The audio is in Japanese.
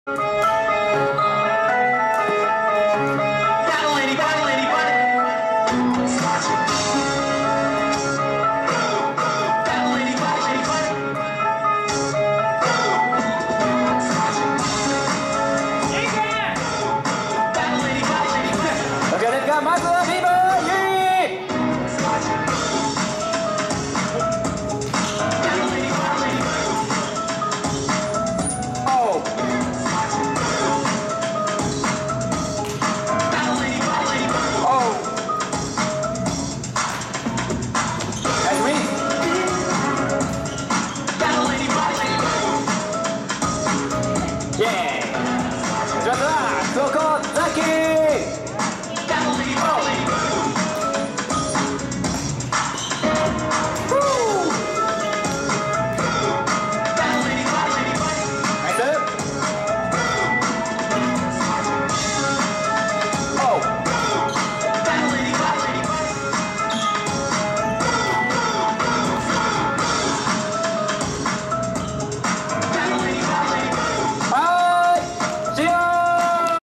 まずはビーバーユーおうおうナイスウィンイエーイ始まったここザキー